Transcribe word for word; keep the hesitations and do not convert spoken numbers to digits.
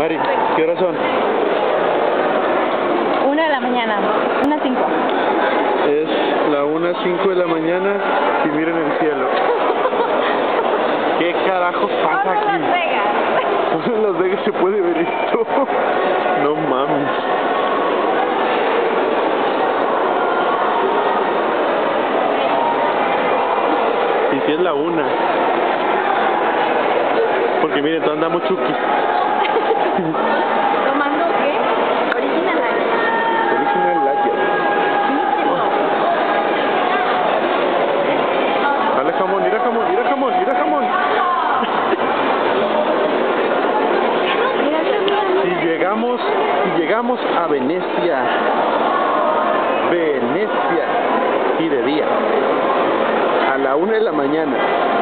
Mari, ¿qué horas son? Una de la mañana, una cinco. Es la una cinco de la mañana y miren el cielo. ¿Qué carajos pasa Vamos a aquí? Las Vegas. En Las Vegas se puede ver esto. No mames. Y si es la una. Porque miren, todos andamos chuquis. ¿Tomando qué? Original Light. Original latte. Dale jamón, mira jamón, mira jamón, mira jamón. Y llegamos, y llegamos a Venecia. Venecia. Y de día. A la una de la mañana.